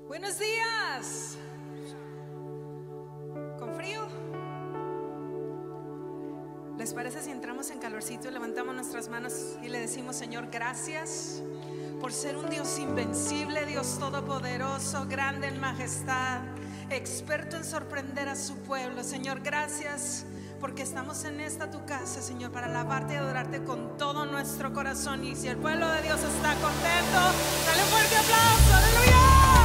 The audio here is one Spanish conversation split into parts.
Buenos días. ¿Con frío? ¿Les parece si entramos en calorcito y levantamos nuestras manos y le decimos: Señor, gracias por ser un Dios invencible, Dios todopoderoso, grande en majestad, experto en sorprender a su pueblo? Señor, gracias porque estamos en esta tu casa, Señor, para alabarte y adorarte con todo nuestro corazón. Y si el pueblo de Dios está contento, dale un fuerte aplauso. ¡Aleluya!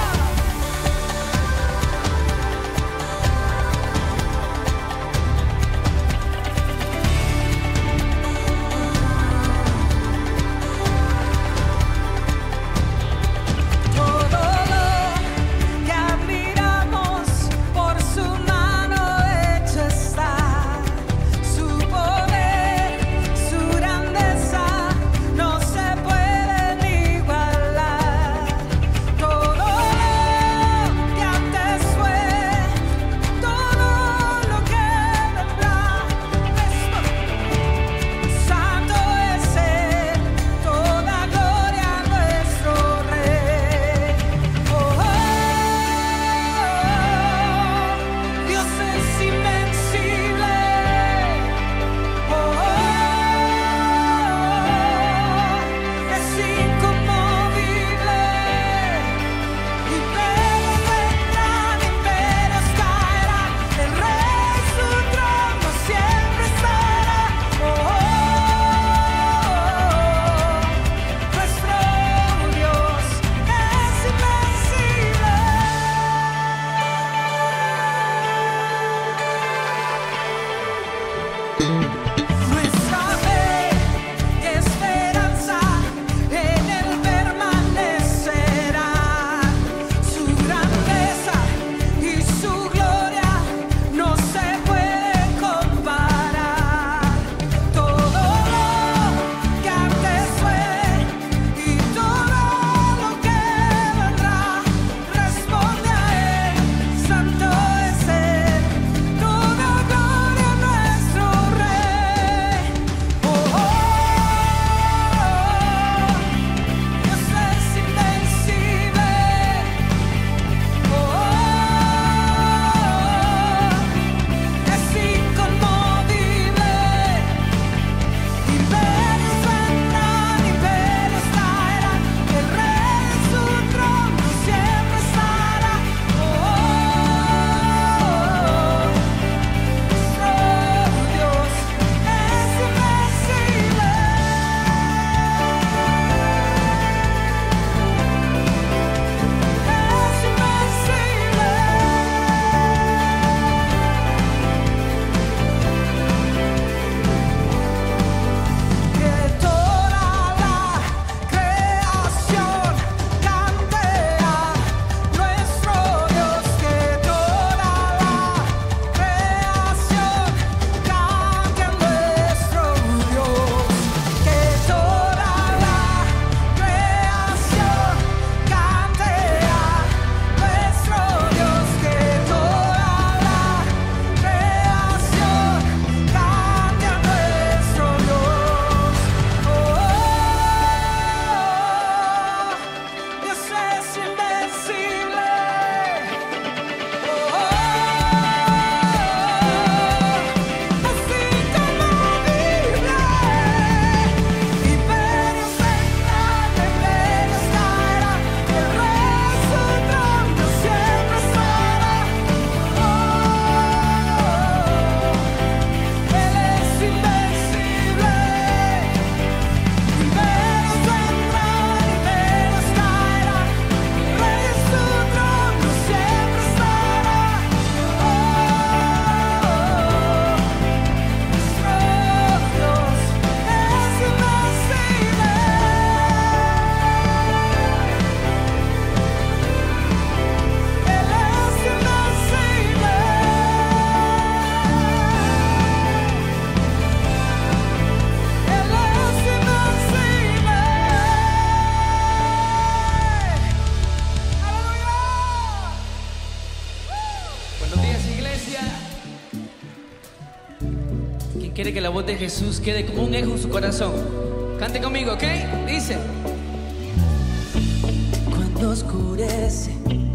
Quiere que la voz de Jesús quede como un eco en su corazón. Cante conmigo, ¿ok? Dice: cuando oscurece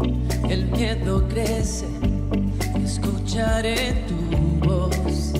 el miedo crece, escucharé tu voz.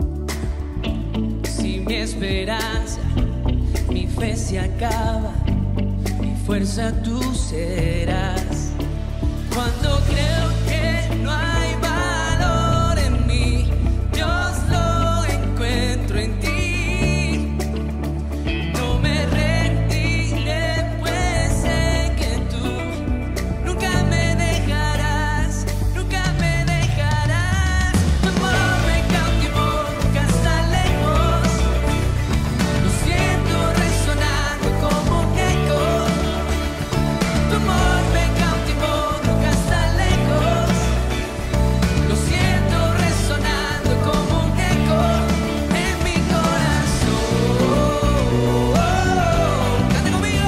Si mi esperanza, mi fe se acaba, mi fuerza tú serás. Cuando creo que no hay valor en mí, Dios lo encuentro en ti. No me rendiré, pues sé que tú nunca me dejarás, nunca me dejarás. Tu amor me cautivó, nunca está lejos. Lo siento resonando como un eco. Tu amor me cautivó, nunca está lejos. Lo siento resonando como un eco en mi corazón. Cante conmigo.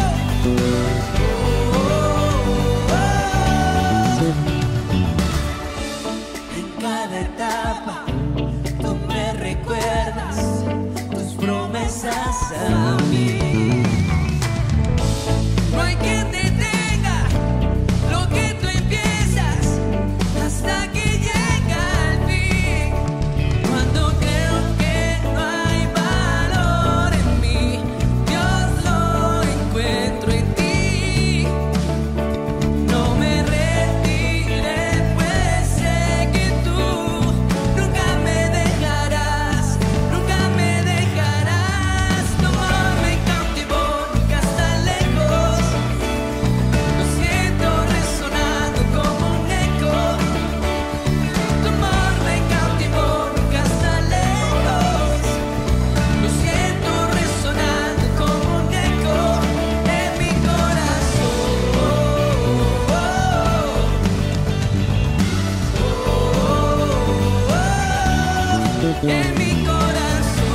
En cada etapa tú me recuerdas tus promesas a mí. No hay quien detenga lo que tú empiezas hasta que llega al fin. Cuando creo que no hay valor en mí, Dios lo encuentro en ti. No me rendiré, pues sé que tú nunca me dejarás, nunca me dejarás. Tu amor me cautivó, nunca está lejos. Lo siento resonando como un eco. Tu amor me cautivó, nunca está lejos. Lo siento resonando como un eco en mi corazón. En mi corazón.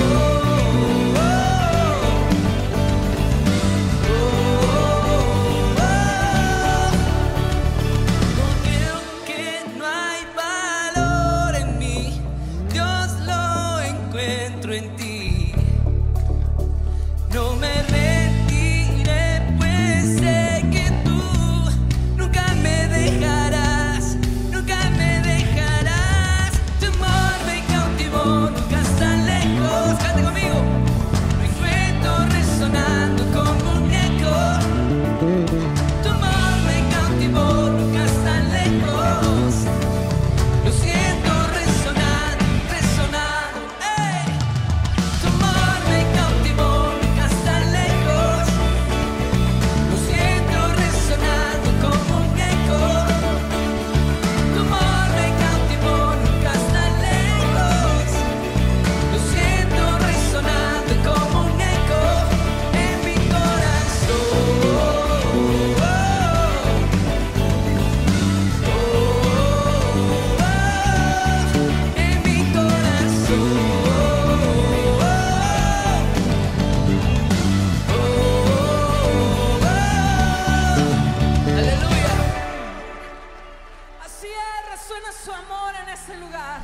Creo que no hay valor en mí, Dios lo encuentro en ti. No me rendiré, pues sé que tú nunca me dejarás, nunca me dejarás. Tu amor me cautivó, nunca está lejos. Cante conmigo. Me encuentro resonando como un eco. Tu amor me cautivó, nunca está lejos. Lo siento resonando, resonando. ¡Ey! Tu amor me cautivó, nunca está lejos. Lo siento resonando como un eco. Tu amor me cautivó, nunca está lejos. Lo siento resonando como un eco en mi corazón. En mi corazón. Aleluya. Así es, resuena su amor en ese lugar.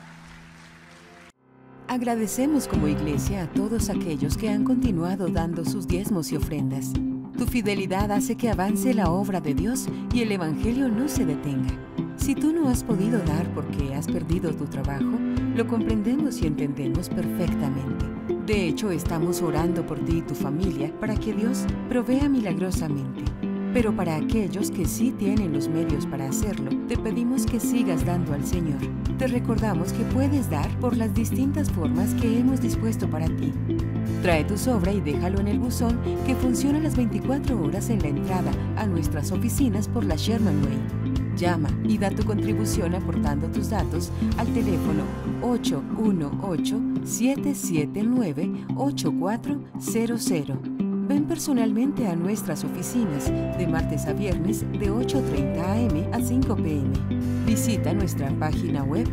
Agradecemos como iglesia a todos aquellos que han continuado dando sus diezmos y ofrendas. Tu fidelidad hace que avance la obra de Dios y el Evangelio no se detenga. Si tú no has podido dar porque has perdido tu trabajo, lo comprendemos y entendemos perfectamente. De hecho, estamos orando por ti y tu familia para que Dios provea milagrosamente. Pero para aquellos que sí tienen los medios para hacerlo, te pedimos que sigas dando al Señor. Te recordamos que puedes dar por las distintas formas que hemos dispuesto para ti. Trae tu sobra y déjalo en el buzón que funciona las 24 horas en la entrada a nuestras oficinas por la Sherman Way. Llama y da tu contribución aportando tus datos al teléfono 818-779-8400. Ven personalmente a nuestras oficinas de martes a viernes de 8:30 am a 5 pm. Visita nuestra página web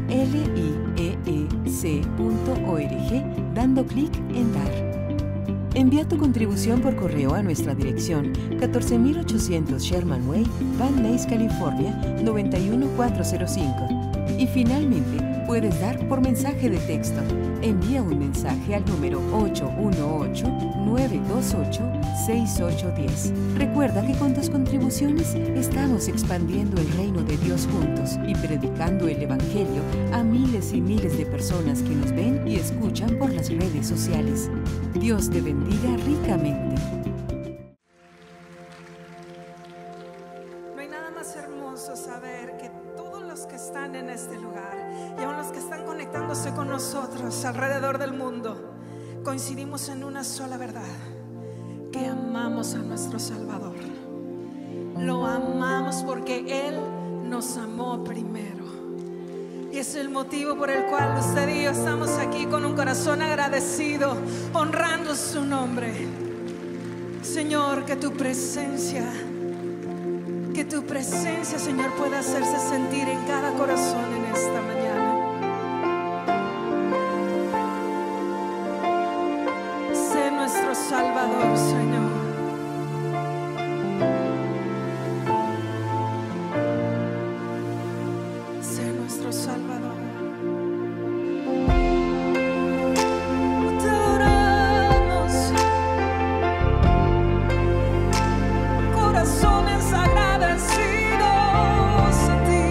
lieec.org dando clic en Dar. Envía tu contribución por correo a nuestra dirección 14800 Sherman Way, Van Nuys, California 91405. Y finalmente, puedes dar por mensaje de texto. Envía un mensaje al número 818-928-6810. Recuerda que con tus contribuciones estamos expandiendo el reino de Dios juntos y predicando el Evangelio a miles y miles de personas que nos ven y escuchan por las redes sociales. Dios te bendiga ricamente. No hay nada más hermoso saber que todos los que están en este lugar y aún los que están conectándose con nosotros alrededor del mundo coincidimos en una sola verdad: que amamos a nuestro Salvador. Lo amamos porque Él nos amó primero. Y es el motivo por el cual usted y yo estamos aquí con un corazón agradecido, honrando su nombre. Señor, que tu presencia, Señor, pueda hacerse sentir en cada corazón en esta mañana. Sé nuestro Salvador, Señor. Sé nuestro Salvador. Te adoramos, corazones agradecidos a ti.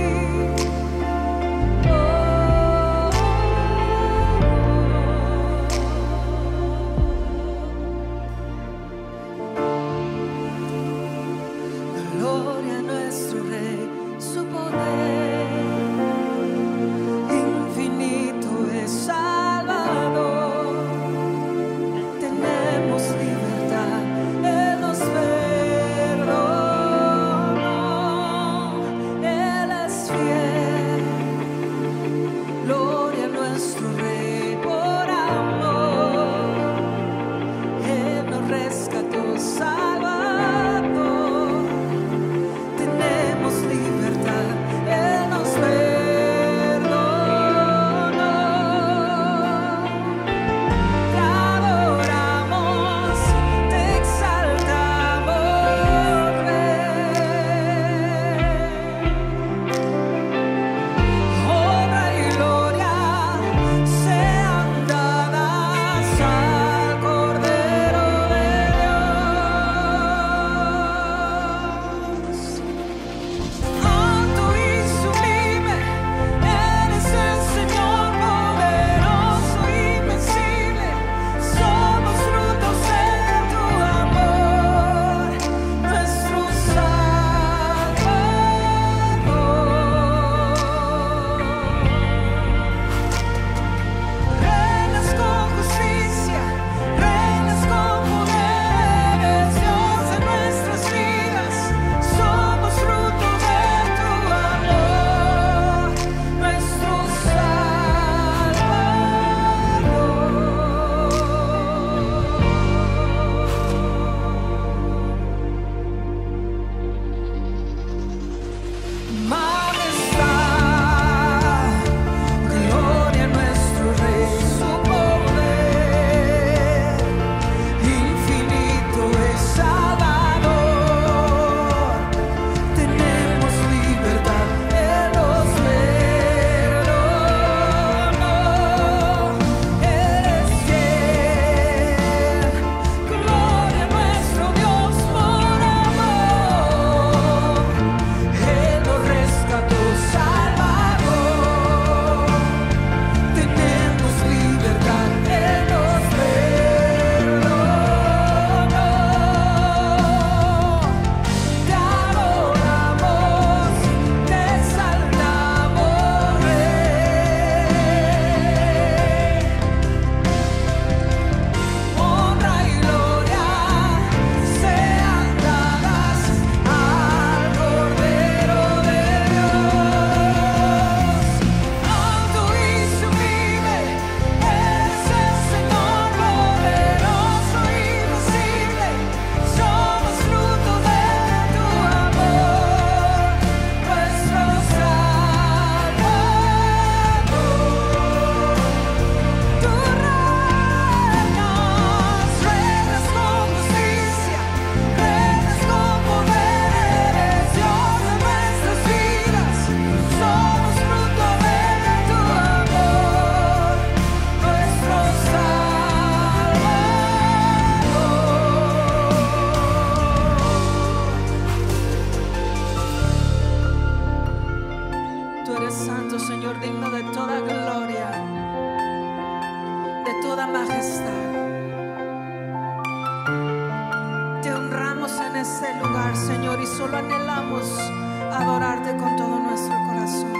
queremos adorarte con todo nuestro corazón.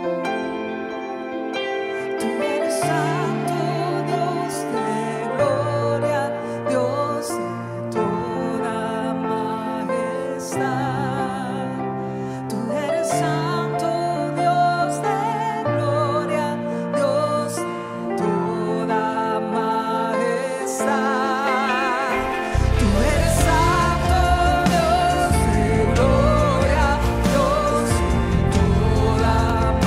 Tú eres santo, Dios de gloria, Dios de toda majestad. Tú eres santo, Dios de gloria, Dios de toda majestad. Tú eres santo, Dios de gloria, Dios de toda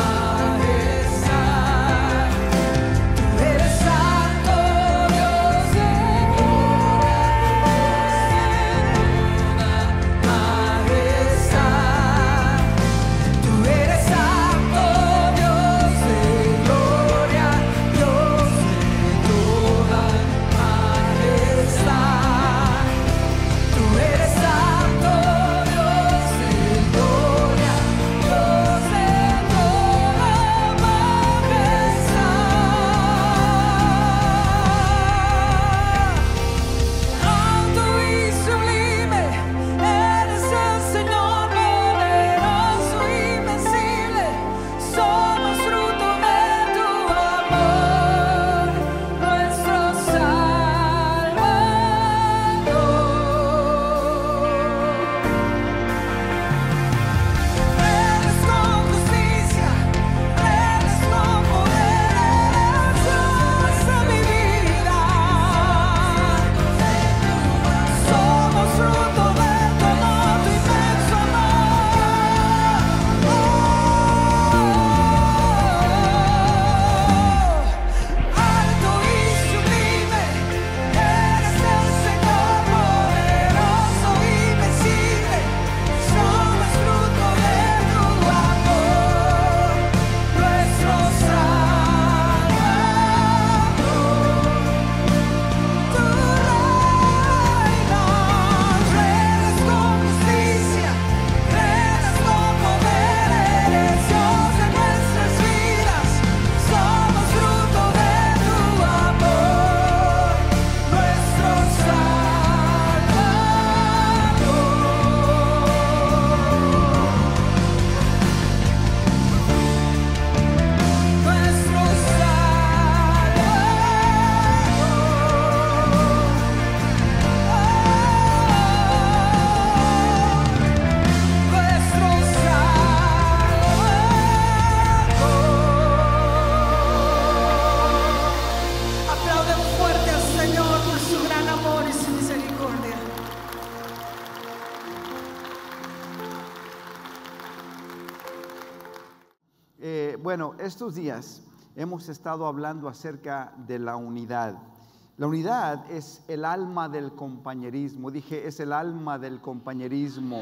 majestad. Tú eres santo, Dios de gloria, Dios de toda majestad. Tú eres santo, Dios de gloria, Dios de toda majestad. Tú eres santo, Dios de gloria, Dios de toda majestad. Alto y sublime, eres el Señor poderoso, invencible. Somos fruto de tu amor, nuestro Salvador. Eres con justicia, eres con poder, eres Dios de mi vida. Somos fruto de tu amor, tu inmenso amor. Alto y sublime, eres el Señor poderoso, invencible. Somos fruto de tu amor, nuestro Salvador. Tú reinas, reinas con justicia, reinas con poder, eres Dios de nuestras vidas. Somos fruto de tu amor, nuestro Aplaudemos fuerte al Señor por su gran amor y su misericordia. Bueno, estos días hemos estado hablando acerca de la unidad. La unidad es el alma del compañerismo. Dije, es el alma del compañerismo.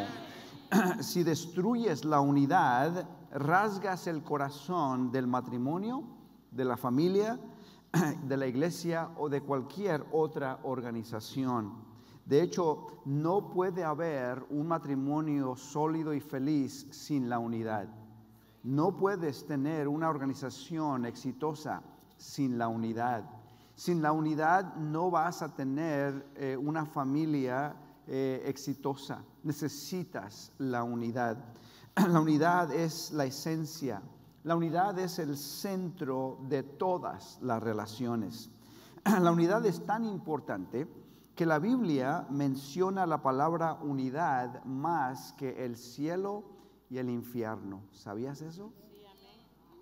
Si destruyes la unidad, rasgas el corazón del matrimonio, de la familia, de la iglesia o de cualquier otra organización. De hecho, no puede haber un matrimonio sólido y feliz sin la unidad. No puedes tener una organización exitosa sin la unidad. Sin la unidad no vas a tener una familia exitosa. Necesitas la unidad. La unidad es la esencia. La unidad es el centro de todas las relaciones. La unidad es tan importante que la Biblia menciona la palabra unidad más que el cielo y el infierno. ¿Sabías eso? Sí, amén.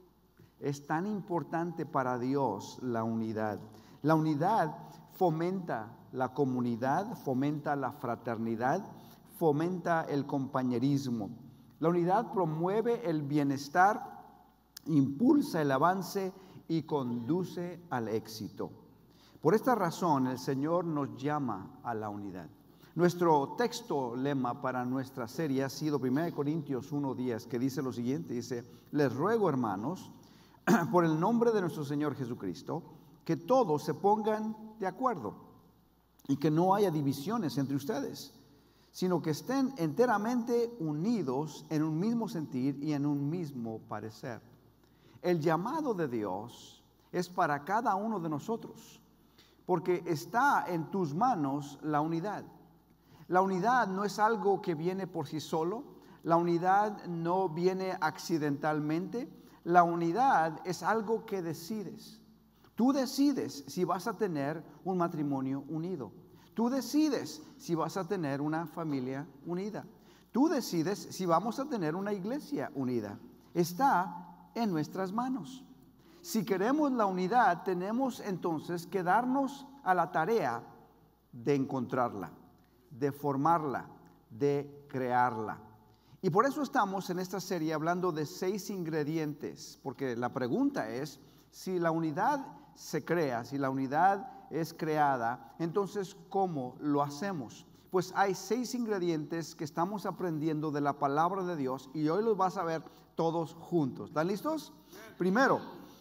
Es tan importante para Dios la unidad. La unidad fomenta la comunidad, fomenta la fraternidad, fomenta el compañerismo. La unidad promueve el bienestar, impulsa el avance y conduce al éxito. Por esta razón el Señor nos llama a la unidad. Nuestro texto lema para nuestra serie ha sido 1 Corintios 1:10, que dice lo siguiente, dice: les ruego, hermanos, por el nombre de nuestro Señor Jesucristo, que todos se pongan de acuerdo y que no haya divisiones entre ustedes, sino que estén enteramente unidos en un mismo sentir y en un mismo parecer. El llamado de Dios es para cada uno de nosotros, porque está en tus manos la unidad. La unidad no es algo que viene por sí solo. La unidad no viene accidentalmente. La unidad es algo que decides. Tú decides si vas a tener un matrimonio unido. Tú decides si vas a tener una familia unida. Tú decides si vamos a tener una iglesia unida. Está en nuestras manos. Si queremos la unidad, tenemos entonces que darnos a la tarea de encontrarla, de formarla, de crearla. Y por eso estamos en esta serie hablando de 6 ingredientes, porque la pregunta es, si la unidad se crea, si la unidad es creada, entonces ¿cómo lo hacemos? Pues hay 6 ingredientes que estamos aprendiendo de la palabra de Dios y hoy los vas a ver todos juntos. ¿Están listos? Primero,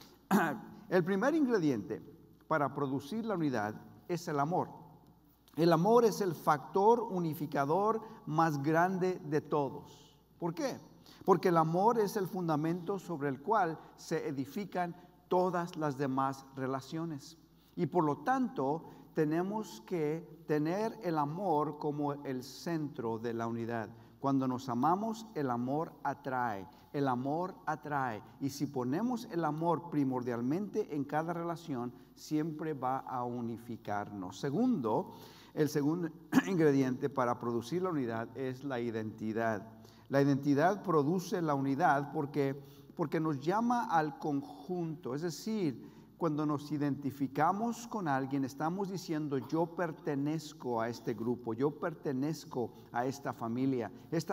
el primer ingrediente para producir la unidad es el amor. El amor es el factor unificador más grande de todos. ¿Por qué? Porque el amor es el fundamento sobre el cual se edifican todas las demás relaciones. Y por lo tanto, tenemos que tener el amor como el centro de la unidad. Cuando nos amamos, el amor atrae. El amor atrae. Y si ponemos el amor primordialmente en cada relación, siempre va a unificarnos. Segundo, el segundo ingrediente para producir la unidad es la identidad. La identidad produce la unidad porque nos llama al conjunto. Es decir, cuando nos identificamos con alguien, estamos diciendo yo pertenezco a este grupo, yo pertenezco a esta familia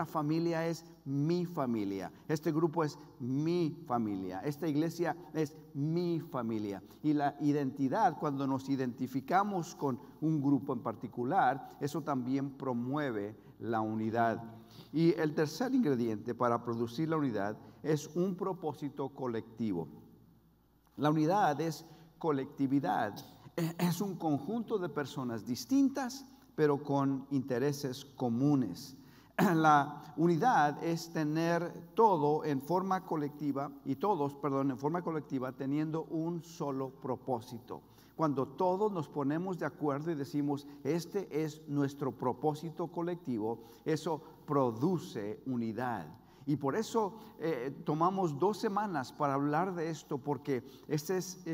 es mi familia, este grupo es mi familia, esta iglesia es mi familia. Y la identidad, cuando nos identificamos con un grupo en particular, eso también promueve la unidad. Y el tercer ingrediente para producir la unidad es un propósito colectivo. La unidad es colectividad, es un conjunto de personas distintas, pero con intereses comunes. La unidad es tener todo en forma colectiva, y todos, en forma colectiva, teniendo un solo propósito. Cuando todos nos ponemos de acuerdo y decimos, este es nuestro propósito colectivo, eso produce unidad. Y por eso tomamos 2 semanas para hablar de esto, porque es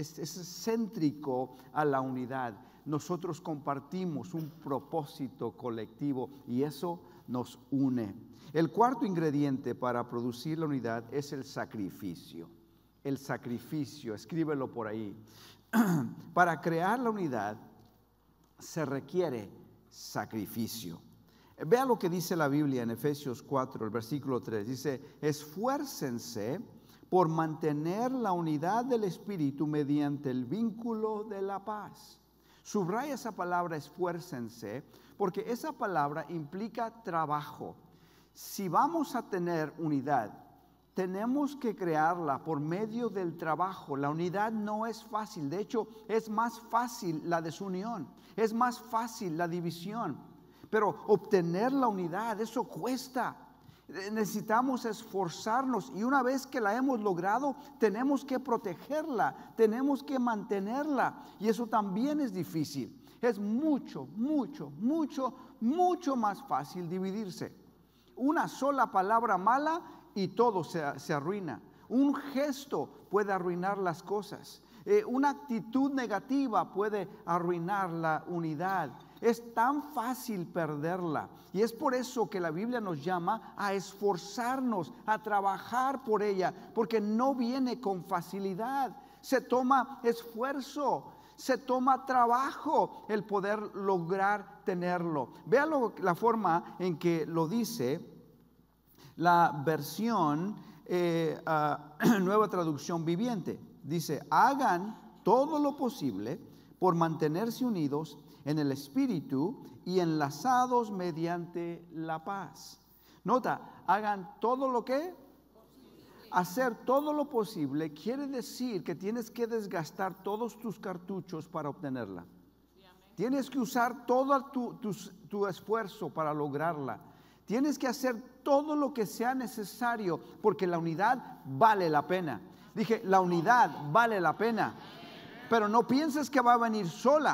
céntrico a la unidad. Nosotros compartimos un propósito colectivo y eso nos une. El cuarto ingrediente para producir la unidad es el sacrificio. El sacrificio, escríbelo por ahí. Para crear la unidad se requiere sacrificio. Vea lo que dice la Biblia en Efesios 4, el versículo 3. Dice, esfuércense por mantener la unidad del Espíritu mediante el vínculo de la paz. Subraya esa palabra esfuércense, porque esa palabra implica trabajo. Si vamos a tener unidad, tenemos que crearla por medio del trabajo. La unidad no es fácil. De hecho, es más fácil la desunión. Es más fácil la división. Pero obtener la unidad, eso cuesta. Necesitamos esforzarnos. Y una vez que la hemos logrado, tenemos que protegerla. Tenemos que mantenerla. Y eso también es difícil. Es mucho más fácil dividirse. Una sola palabra mala y todo se arruina. Un gesto puede arruinar las cosas. Una actitud negativa puede arruinar la unidad. Es tan fácil perderla. Y es por eso que la Biblia nos llama a esforzarnos, a trabajar por ella, porque no viene con facilidad. Se toma esfuerzo, se toma trabajo el poder lograr tenerlo. Vea la forma en que lo dice la versión Nueva Traducción Viviente. Dice, hagan todo lo posible por mantenerse unidos en el Espíritu y enlazados mediante la paz. Nota, hagan todo lo que hacer todo lo posible quiere decir que tienes que desgastar todos tus cartuchos para obtenerla. Tienes que usar todo tu esfuerzo para lograrla. Tienes que hacer todo lo que sea necesario porque la unidad vale la pena. Dije, la unidad vale la pena. Pero no pienses que va a venir sola.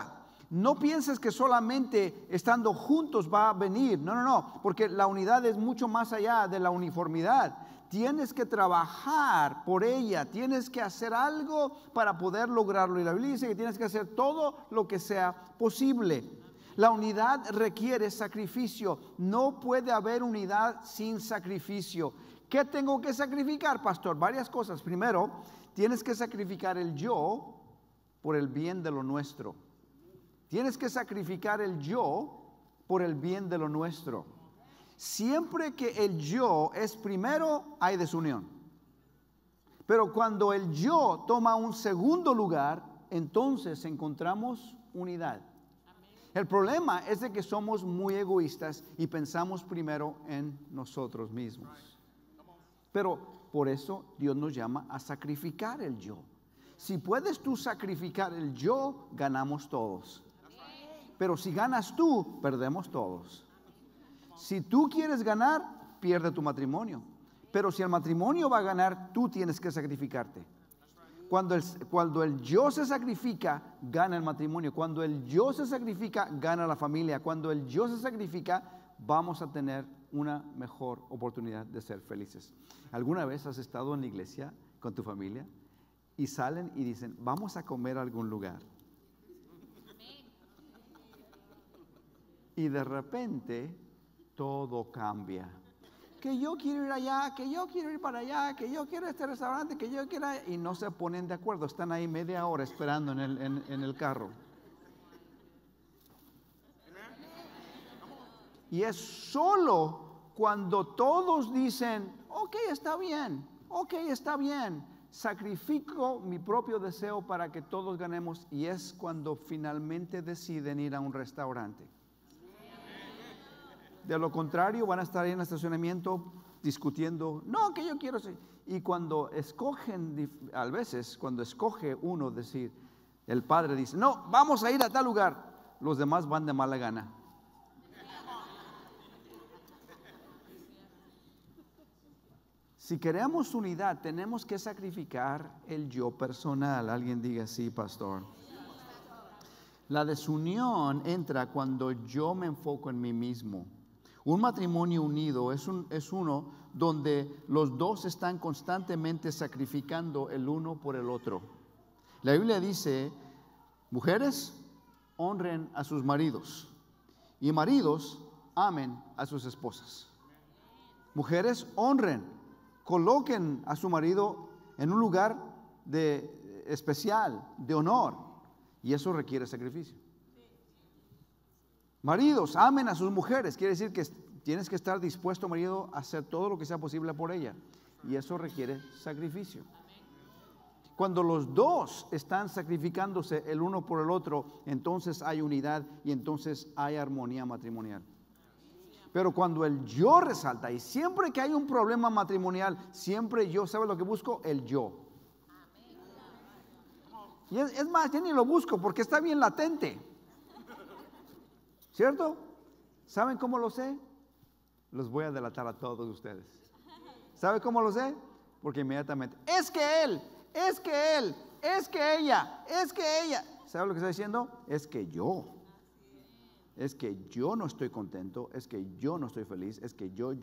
No pienses que solamente estando juntos va a venir. No, no, no, porque la unidad es mucho más allá de la uniformidad. Tienes que trabajar por ella, tienes que hacer algo para poder lograrlo. Y la Biblia dice que tienes que hacer todo lo que sea posible. La unidad requiere sacrificio. No puede haber unidad sin sacrificio. ¿Qué tengo que sacrificar, pastor? Varias cosas. Primero, tienes que sacrificar el yo por el bien de lo nuestro. Tienes que sacrificar el yo por el bien de lo nuestro. Siempre que el yo es primero, hay desunión. Pero cuando el yo toma un segundo lugar, entonces encontramos unidad. El problema es de que somos muy egoístas y pensamos primero en nosotros mismos. Pero por eso Dios nos llama a sacrificar el yo. Si puedes tú sacrificar el yo, ganamos todos. Pero si ganas tú, perdemos todos. Si tú quieres ganar, pierde tu matrimonio. Pero si el matrimonio va a ganar, tú tienes que sacrificarte. Cuando el yo se sacrifica, gana el matrimonio. Cuando el yo se sacrifica, gana la familia. Cuando el yo se sacrifica, vamos a tener una mejor oportunidad de ser felices. ¿Alguna vez has estado en la iglesia con tu familia y salen y dicen, vamos a comer a algún lugar? Y de repente todo cambia. Que yo quiero ir allá, que yo quiero ir para allá, que yo quiero este restaurante, que yo quiero... Y no se ponen de acuerdo, están ahí media hora esperando en el carro. Y es solo cuando todos dicen, ok, está bien, sacrifico mi propio deseo para que todos ganemos, y es cuando finalmente deciden ir a un restaurante. De lo contrario, van a estar ahí en el estacionamiento discutiendo, no, que yo quiero ser. Y cuando escogen, a veces, cuando escoge uno decir, el padre dice, no, vamos a ir a tal lugar, los demás van de mala gana. Si queremos unidad, tenemos que sacrificar el yo personal. Alguien diga sí, pastor. La desunión entra cuando yo me enfoco en mí mismo. Un matrimonio unido es uno donde los dos están constantemente sacrificando el uno por el otro. La Biblia dice, mujeres, honren a sus maridos, y maridos, amen a sus esposas. Mujeres, honren, coloquen a su marido en un lugar especial, de honor, y eso requiere sacrificio. Maridos, amen a sus mujeres. Quiere decir que tienes que estar dispuesto, marido, a hacer todo lo que sea posible por ella. Y eso requiere sacrificio. Cuando los dos están sacrificándose el uno por el otro, entonces hay unidad y entonces hay armonía matrimonial. Pero cuando el yo resalta, y siempre que hay un problema matrimonial, siempre yo, ¿sabe lo que busco? El yo. Y es más, yo ni lo busco porque está bien latente. ¿Cierto? ¿Saben cómo lo sé? Los voy a delatar a todos ustedes. ¿Sabe cómo lo sé? Porque inmediatamente, es que él, es que él, es que ella, es que ella. ¿Sabe lo que está diciendo? Es que yo. Es que yo no estoy contento, es que yo no estoy feliz, es que yo.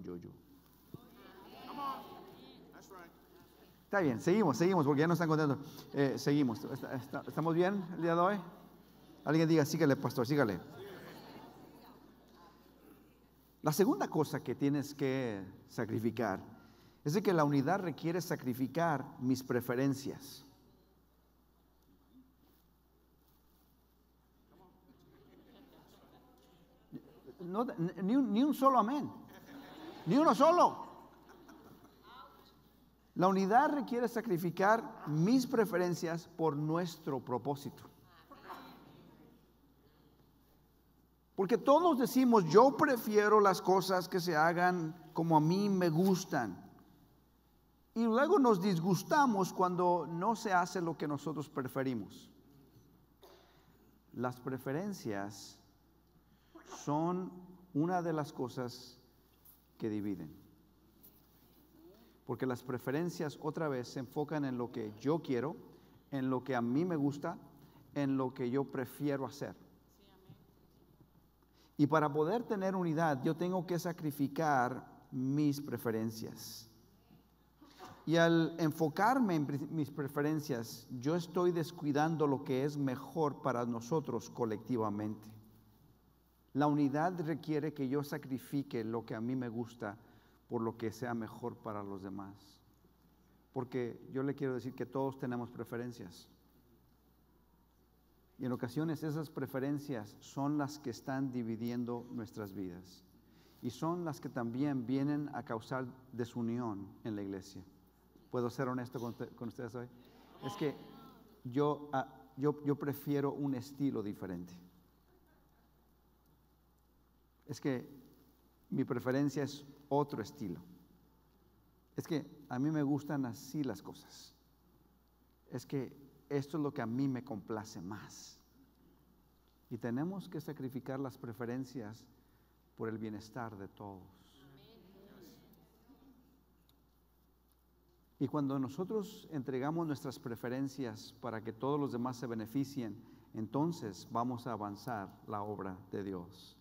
Está bien, seguimos, porque ya no están contentos. Seguimos. ¿Estamos bien el día de hoy? Alguien diga, sígale, pastor, sígale. La segunda cosa que tienes que sacrificar es de que la unidad requiere sacrificar mis preferencias. No, ni un solo amén, ni uno solo. La unidad requiere sacrificar mis preferencias por nuestro propósito. Porque todos decimos, yo prefiero las cosas que se hagan como a mí me gustan. Y luego nos disgustamos cuando no se hace lo que nosotros preferimos. Las preferencias son una de las cosas que dividen. Porque las preferencias otra vez se enfocan en lo que yo quiero, en lo que a mí me gusta, en lo que yo prefiero hacer. Y para poder tener unidad, yo tengo que sacrificar mis preferencias. Y al enfocarme en mis preferencias, yo estoy descuidando lo que es mejor para nosotros colectivamente. La unidad requiere que yo sacrifique lo que a mí me gusta por lo que sea mejor para los demás. Porque yo le quiero decir que todos tenemos preferencias. Y en ocasiones esas preferencias son las que están dividiendo nuestras vidas. Y son las que también vienen a causar desunión en la iglesia. ¿Puedo ser honesto con ustedes hoy? Es que yo prefiero un estilo diferente. Es que mi preferencia es otro estilo. Es que a mí me gustan así las cosas. Es que esto es lo que a mí me complace más. Y tenemos que sacrificar las preferencias por el bienestar de todos. Y cuando nosotros entregamos nuestras preferencias para que todos los demás se beneficien, entonces vamos a avanzar la obra de Dios.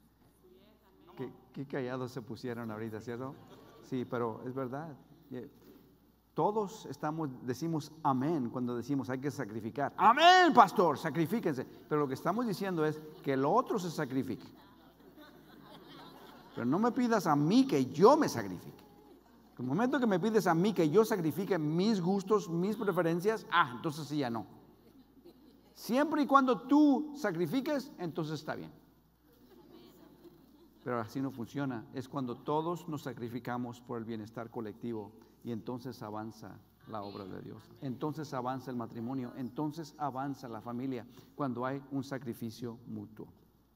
Qué callados se pusieron ahorita, ¿cierto? Sí, pero es verdad. Todos decimos amén cuando decimos hay que sacrificar. Amén, pastor, sacrifíquense. Pero lo que estamos diciendo es que el otro se sacrifique. Pero no me pidas a mí que yo me sacrifique. El momento que me pides a mí que yo sacrifique mis gustos, mis preferencias, entonces sí, ya no. Siempre y cuando tú sacrifiques, entonces está bien. Pero así no funciona. Es cuando todos nos sacrificamos por el bienestar colectivo y entonces avanza la obra de Dios. Entonces avanza el matrimonio, entonces avanza la familia, cuando hay un sacrificio mutuo.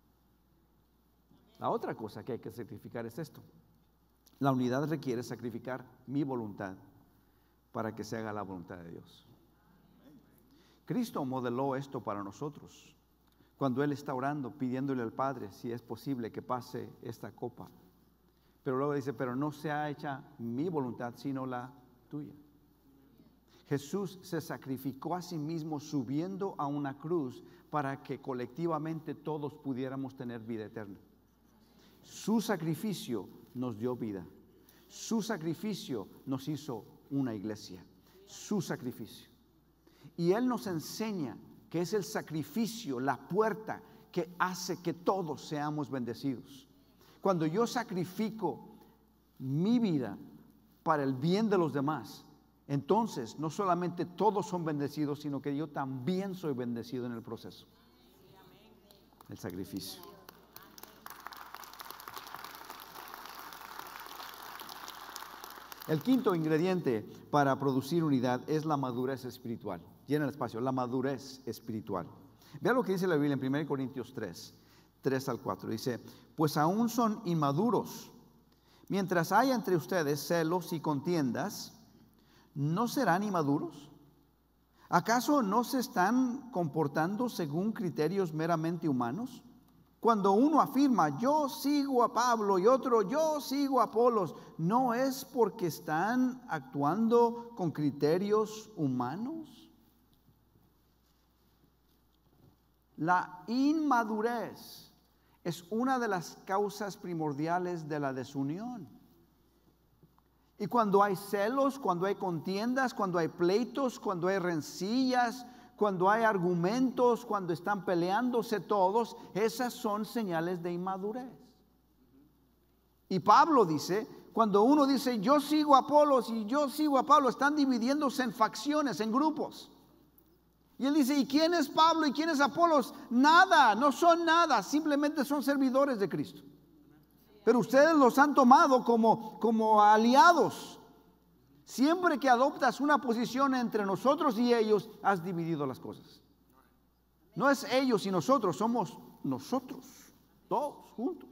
La otra cosa que hay que sacrificar es esto. La unidad requiere sacrificar mi voluntad para que se haga la voluntad de Dios. Cristo modeló esto para nosotros cuando Él está orando, pidiéndole al Padre si es posible que pase esta copa. Pero luego dice, pero no sea hecha mi voluntad, sino la tuya. Jesús se sacrificó a sí mismo subiendo a una cruz para que colectivamente todos pudiéramos tener vida eterna. Su sacrificio nos dio vida. Su sacrificio nos hizo una iglesia. Su sacrificio. Y Él nos enseña que es el sacrificio, la puerta que hace que todos seamos bendecidos. Cuando yo sacrifico mi vida para el bien de los demás, entonces no solamente todos son bendecidos, sino que yo también soy bendecido en el proceso. El sacrificio. El quinto ingrediente para producir unidad es la madurez espiritual. Llena el espacio, la madurez espiritual. Vea lo que dice la Biblia en 1 Corintios 3 al 4. Dice, pues aún son inmaduros. Mientras haya entre ustedes celos y contiendas, ¿no serán inmaduros? ¿Acaso no se están comportando según criterios meramente humanos? Cuando uno afirma, yo sigo a Pablo, y otro, yo sigo a Apolos, ¿no es porque están actuando con criterios humanos? La inmadurez es una de las causas primordiales de la desunión. Y cuando hay celos, cuando hay contiendas, cuando hay pleitos, cuando hay rencillas, cuando hay argumentos, cuando están peleándose todos, esas son señales de inmadurez. Y Pablo dice, cuando uno dice yo sigo a Apolos y yo sigo a Pablo, están dividiéndose en facciones, en grupos. Y él dice, ¿y quién es Pablo y quién es Apolos? Nada, no son nada, simplemente son servidores de Cristo. Pero ustedes los han tomado como aliados. Siempre que adoptas una posición entre nosotros y ellos, has dividido las cosas. No es ellos y nosotros, somos nosotros, todos juntos.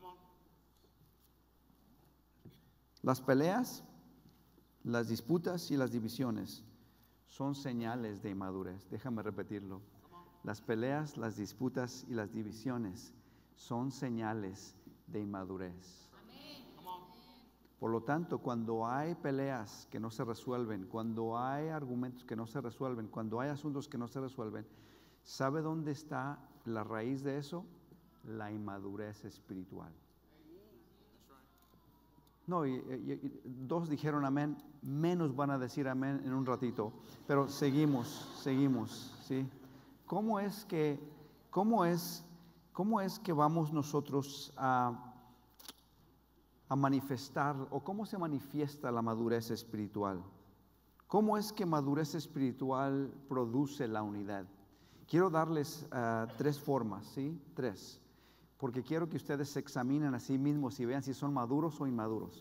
Las peleas, las disputas y las divisiones son señales de inmadurez. Déjame repetirlo. Las peleas, las disputas y las divisiones son señales de inmadurez. Por lo tanto, cuando hay peleas que no se resuelven, cuando hay argumentos que no se resuelven, cuando hay asuntos que no se resuelven, ¿Sabe dónde está la raíz de eso? La inmadurez espiritual. No, y dos dijeron amén, menos van a decir amén en un ratito, pero seguimos, ¿sí? ¿Cómo es que vamos nosotros a manifestar, o cómo se manifiesta la madurez espiritual? ¿Cómo es que madurez espiritual produce la unidad? Quiero darles 3 formas, ¿sí? 3. Porque quiero que ustedes se examinen a sí mismos y vean si son maduros o inmaduros.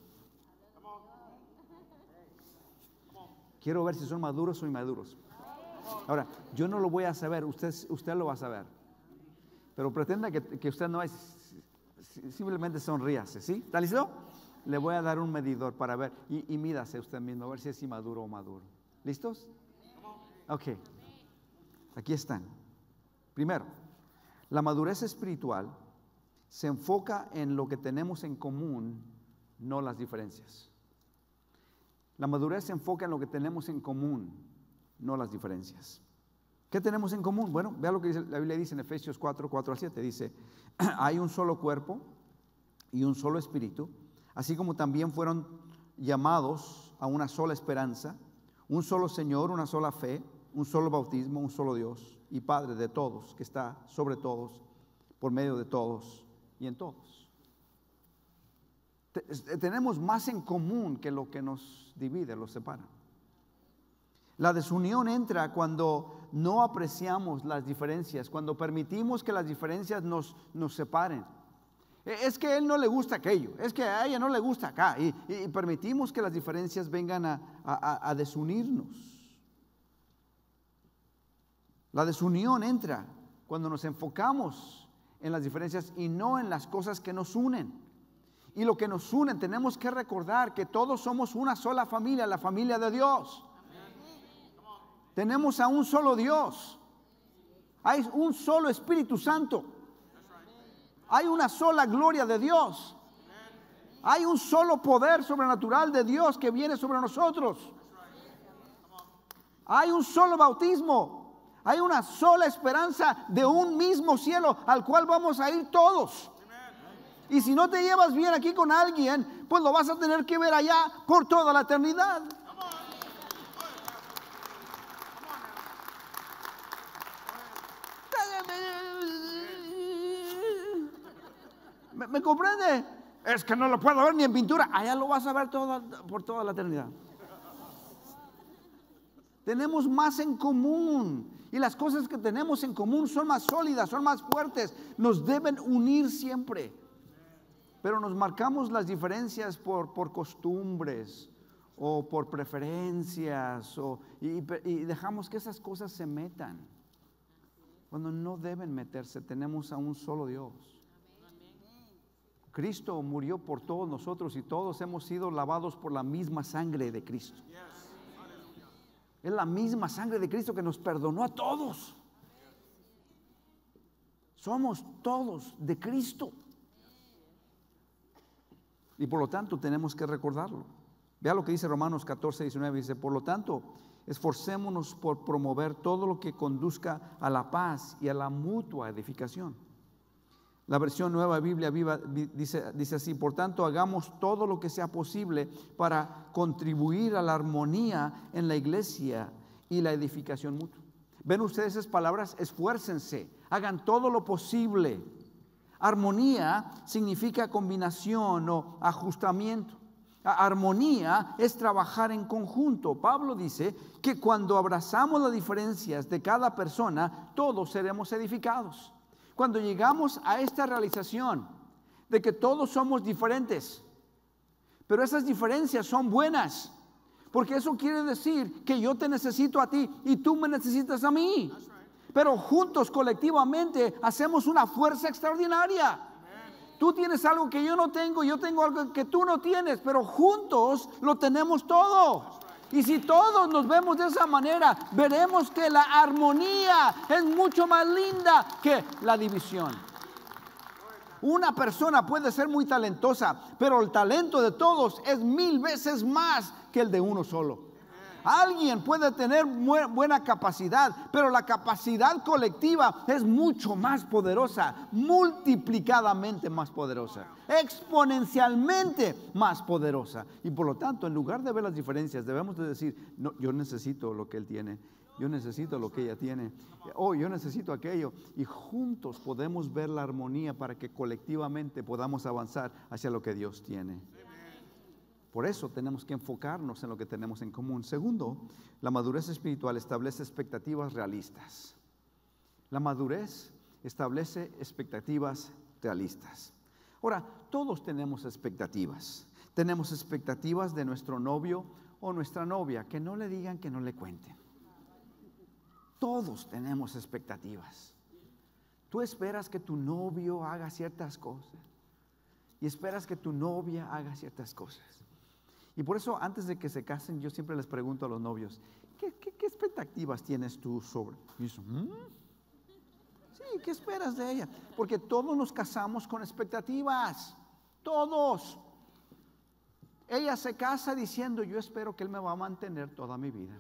Quiero ver si son maduros o inmaduros. Ahora, yo no lo voy a saber, usted lo va a saber. Pero pretenda que usted no es, simplemente sonríase, ¿sí? ¿Está listo? Le voy a dar un medidor para ver, y mídase usted mismo, a ver si es inmaduro o maduro. ¿Listos? Ok. Aquí están. Primero, la madurez espiritual se enfoca en lo que tenemos en común, no las diferencias. La madurez se enfoca en lo que tenemos en común, no las diferencias. ¿Qué tenemos en común? Bueno, vea lo que dice, la Biblia dice en Efesios 4:4-7. Dice, hay un solo cuerpo y un solo espíritu, así como también fueron llamados a una sola esperanza, un solo Señor, una sola fe, un solo bautismo, un solo Dios y Padre de todos, que está sobre todos, por medio de todos y en todos. Tenemos más en común que lo que nos divide, los separa. La desunión entra cuando no apreciamos las diferencias, cuando permitimos que las diferencias nos separen. Es que a él no le gusta aquello, es que a ella no le gusta acá, y permitimos que las diferencias vengan a desunirnos. La desunión entra cuando nos enfocamos en las diferencias y no en las cosas que nos unen. Y lo que nos unen, tenemos que recordar que todos somos una sola familia, la familia de Dios. Tenemos a un solo Dios. Hay un solo Espíritu Santo. Hay una sola gloria de Dios. Hay un solo poder sobrenatural de Dios que viene sobre nosotros. Hay un solo bautismo. Hay una sola esperanza de un mismo cielo al cual vamos a ir todos. Y si no te llevas bien aquí con alguien, pues lo vas a tener que ver allá por toda la eternidad. ¿Me comprende? Es que no lo puedo ver ni en pintura. Allá lo vas a ver por toda la eternidad. Tenemos más en común. Y las cosas que tenemos en común son más sólidas, son más fuertes. Nos deben unir siempre. Pero nos marcamos las diferencias por costumbres o por preferencias y dejamos que esas cosas se metan. Cuando no deben meterse, tenemos a un solo Dios. Cristo murió por todos nosotros y todos hemos sido lavados por la misma sangre de Cristo. Es la misma sangre de Cristo que nos perdonó a todos. Somos todos de Cristo. Y por lo tanto tenemos que recordarlo. Vea lo que dice Romanos 14:19. Dice, por lo tanto, esforcémonos por promover todo lo que conduzca a la paz y a la mutua edificación. La versión Nueva Biblia Viva dice así: por tanto, hagamos todo lo que sea posible para contribuir a la armonía en la iglesia y la edificación mutua. ¿Ven ustedes esas palabras? Esfuércense, hagan todo lo posible. Armonía significa combinación o ajustamiento. Armonía es trabajar en conjunto. Pablo dice que cuando abrazamos las diferencias de cada persona, todos seremos edificados. Cuando llegamos a esta realización de que todos somos diferentes, pero esas diferencias son buenas, porque eso quiere decir que yo te necesito a ti y tú me necesitas a mí. Pero juntos, colectivamente, hacemos una fuerza extraordinaria. Tú tienes algo que yo no tengo, yo tengo algo que tú no tienes, pero juntos lo tenemos todo. Y si todos nos vemos de esa manera, veremos que la armonía es mucho más linda que la división. Una persona puede ser muy talentosa, pero el talento de todos es 1000 veces más que el de uno solo. Alguien puede tener buena capacidad, pero la capacidad colectiva es mucho más poderosa, multiplicadamente más poderosa, exponencialmente más poderosa. Y por lo tanto, en lugar de ver las diferencias, debemos de decir, no, yo necesito lo que él tiene, yo necesito lo que ella tiene, oh, yo necesito aquello. Y juntos podemos ver la armonía para que colectivamente podamos avanzar hacia lo que Dios tiene. Por eso tenemos que enfocarnos en lo que tenemos en común. Segundo, la madurez espiritual establece expectativas realistas. La madurez establece expectativas realistas. Ahora, todos tenemos expectativas. Tenemos expectativas de nuestro novio o nuestra novia. Que no le digan, que no le cuenten. Todos tenemos expectativas. Tú esperas que tu novio haga ciertas cosas. Y esperas que tu novia haga ciertas cosas. Y por eso, antes de que se casen, yo siempre les pregunto a los novios, ¿qué expectativas tienes tú sobre? Y eso, sí, ¿qué esperas de ella? Porque todos nos casamos con expectativas, todos. Ella se casa diciendo, yo espero que él me va a mantener toda mi vida,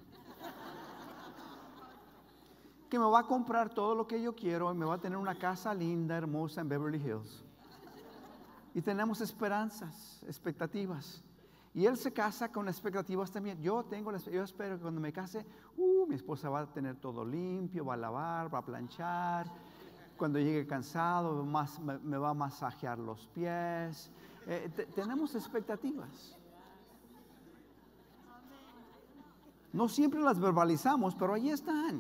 que me va a comprar todo lo que yo quiero y me va a tener una casa linda, hermosa en Beverly Hills. Y tenemos esperanzas, expectativas. Y él se casa con expectativas también. Yo espero que cuando me case, mi esposa va a tener todo limpio, va a lavar, va a planchar. Cuando llegue cansado, me va a masajear los pies. Tenemos expectativas. No siempre las verbalizamos, pero ahí están.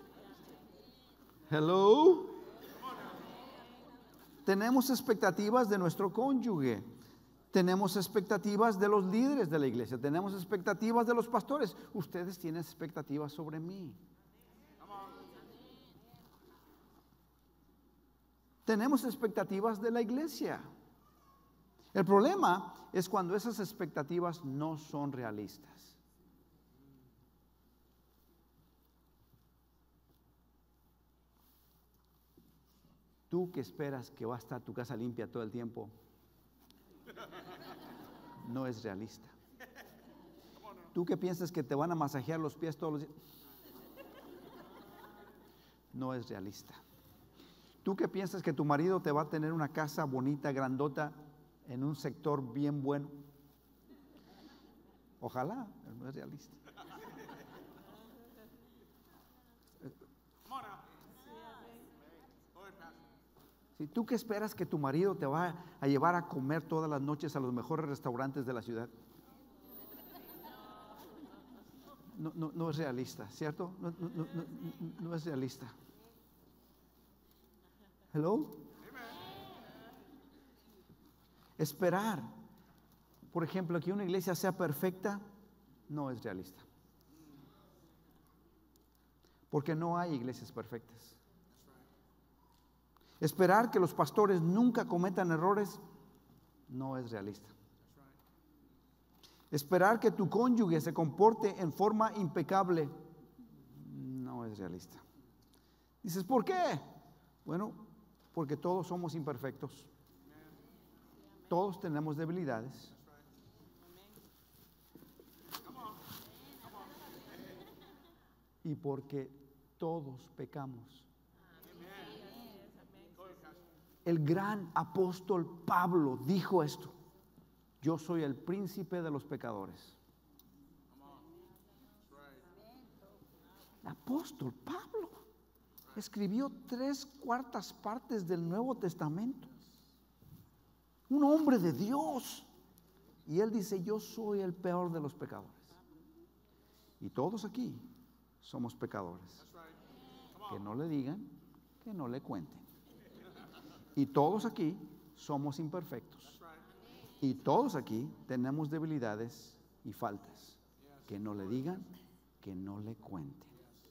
Hello. Tenemos expectativas de nuestro cónyuge. Tenemos expectativas de los líderes de la iglesia. Tenemos expectativas de los pastores. Ustedes tienen expectativas sobre mí. Tenemos expectativas de la iglesia. El problema es cuando esas expectativas no son realistas. Tú que esperas que va a estar tu casa limpia todo el tiempo, no es realista. Tú que piensas que te van a masajear los pies todos los días, no es realista. Tú que piensas que tu marido te va a tener una casa bonita, grandota, en un sector bien bueno, ojalá, no es realista. Si tú que esperas que tu marido te va a llevar a comer todas las noches a los mejores restaurantes de la ciudad, no es realista, ¿cierto? No es realista. Hello. Esperar, por ejemplo, que una iglesia sea perfecta, no es realista. Porque no hay iglesias perfectas. Esperar que los pastores nunca cometan errores no es realista. Esperar que tu cónyuge se comporte en forma impecable no es realista. Dices, ¿por qué? Bueno, porque todos somos imperfectos. Todos tenemos debilidades. Y porque todos pecamos. El gran apóstol Pablo dijo esto: yo soy el príncipe de los pecadores. El apóstol Pablo escribió 3/4 partes del Nuevo Testamento. Un hombre de Dios. Y él dice, yo soy el peor de los pecadores. Y todos aquí somos pecadores. Que no le digan, que no le cuenten. Y todos aquí somos imperfectos. Y todos aquí tenemos debilidades y faltas. Que no le digan, que no le cuenten.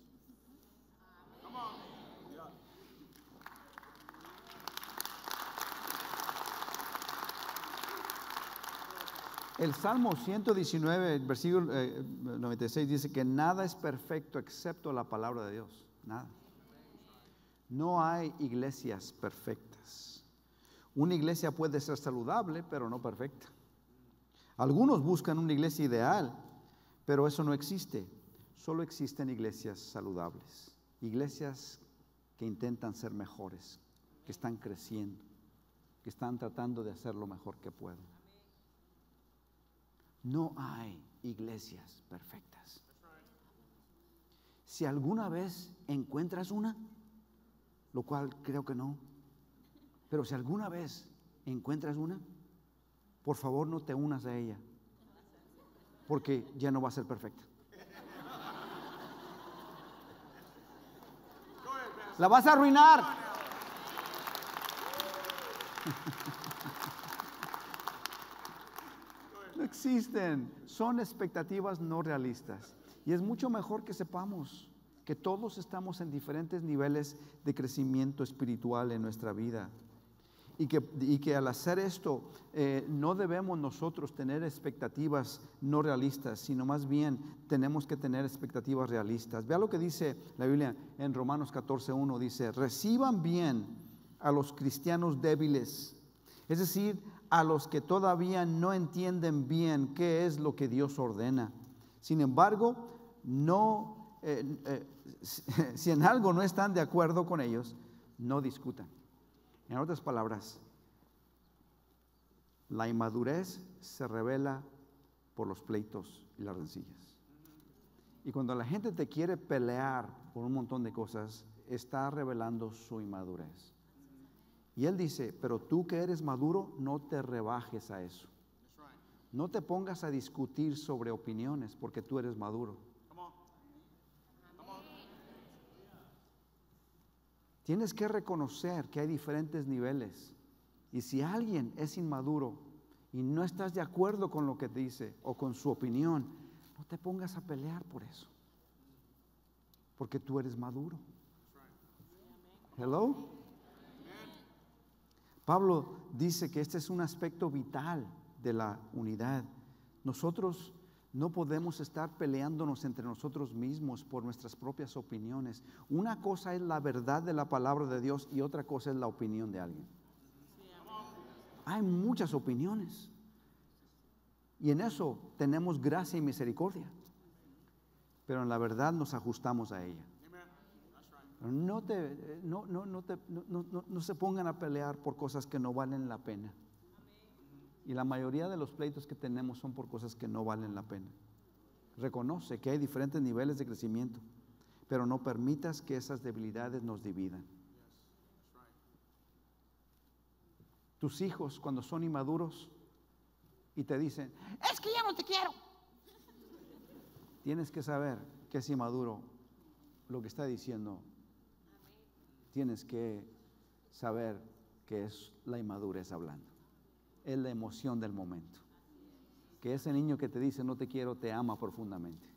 El Salmo 119, versículo 96 dice que nada es perfecto excepto la palabra de Dios. Nada. No hay iglesias perfectas. Una iglesia puede ser saludable, pero no perfecta. Algunos buscan una iglesia ideal, pero eso no existe. Solo existen iglesias saludables, iglesias que intentan ser mejores, que están creciendo, que están tratando de hacer lo mejor que pueden. No hay iglesias perfectas. Si alguna vez encuentras una, lo cual creo que no, pero si alguna vez encuentras una, por favor no te unas a ella, porque ya no va a ser perfecta. La vas a arruinar. No existen, son expectativas no realistas. Y es mucho mejor que sepamos que todos estamos en diferentes niveles de crecimiento espiritual en nuestra vida. Y que al hacer esto, no debemos nosotros tener expectativas no realistas, sino más bien tenemos que tener expectativas realistas. Vea lo que dice la Biblia en Romanos 14:1, dice: reciban bien a los cristianos débiles, es decir, a los que todavía no entienden bien qué es lo que Dios ordena. Sin embargo, si en algo no están de acuerdo con ellos, no discutan. En otras palabras, la inmadurez se revela por los pleitos y las rencillas. Y cuando la gente te quiere pelear por un montón de cosas, está revelando su inmadurez. Y él dice: pero tú que eres maduro, no te rebajes a eso. No te pongas a discutir sobre opiniones porque tú eres maduro. Tienes que reconocer que hay diferentes niveles. Y si alguien es inmaduro y no estás de acuerdo con lo que dice o con su opinión, no te pongas a pelear por eso, porque tú eres maduro. Hello. Pablo dice que este es un aspecto vital de la unidad. Nosotros no podemos estar peleándonos entre nosotros mismos por nuestras propias opiniones. Una cosa es la verdad de la palabra de Dios y otra cosa es la opinión de alguien. Hay muchas opiniones y en eso tenemos gracia y misericordia, pero en la verdad nos ajustamos a ella. No se pongan a pelear por cosas que no valen la pena. Y la mayoría de los pleitos que tenemos son por cosas que no valen la pena. Reconoce que hay diferentes niveles de crecimiento, pero no permitas que esas debilidades nos dividan. Tus hijos, cuando son inmaduros y te dicen: es que ya no te quiero, tienes que saber que es inmaduro lo que está diciendo. Tienes que saber que es la inmadurez hablando. Es la emoción del momento. Que ese niño que te dice no te quiero, te ama profundamente.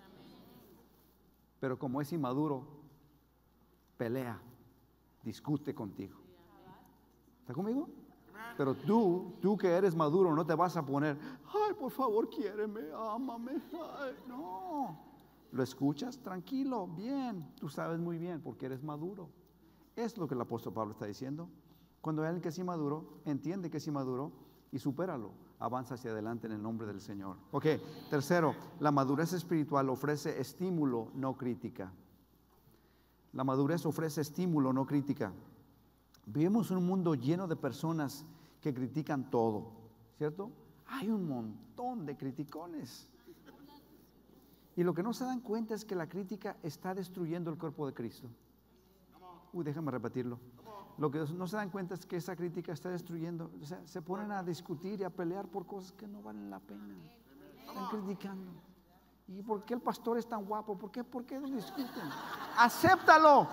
Pero como es inmaduro, pelea, discute contigo. ¿Está conmigo? Pero tú que eres maduro, no te vas a poner: ay, por favor, quiéreme, ámame. Ay, no. Lo escuchas tranquilo, bien. Tú sabes muy bien porque eres maduro. Es lo que el apóstol Pablo está diciendo. Cuando alguien que es inmaduro, entiende que es inmaduro y supéralo, avanza hacia adelante en el nombre del Señor. Ok, tercero, la madurez espiritual ofrece estímulo, no crítica. La madurez ofrece estímulo, no crítica. Vivimos en un mundo lleno de personas que critican todo, ¿cierto? Hay un montón de criticones. Y lo que no se dan cuenta es que la crítica está destruyendo el cuerpo de Cristo. Déjame repetirlo. Lo que no se dan cuenta es que esa crítica está destruyendo. O sea, se ponen a discutir y a pelear por cosas que no valen la pena. Están criticando. ¿Y por qué el pastor es tan guapo? ¿Por qué no discuten? ¡Acéptalo!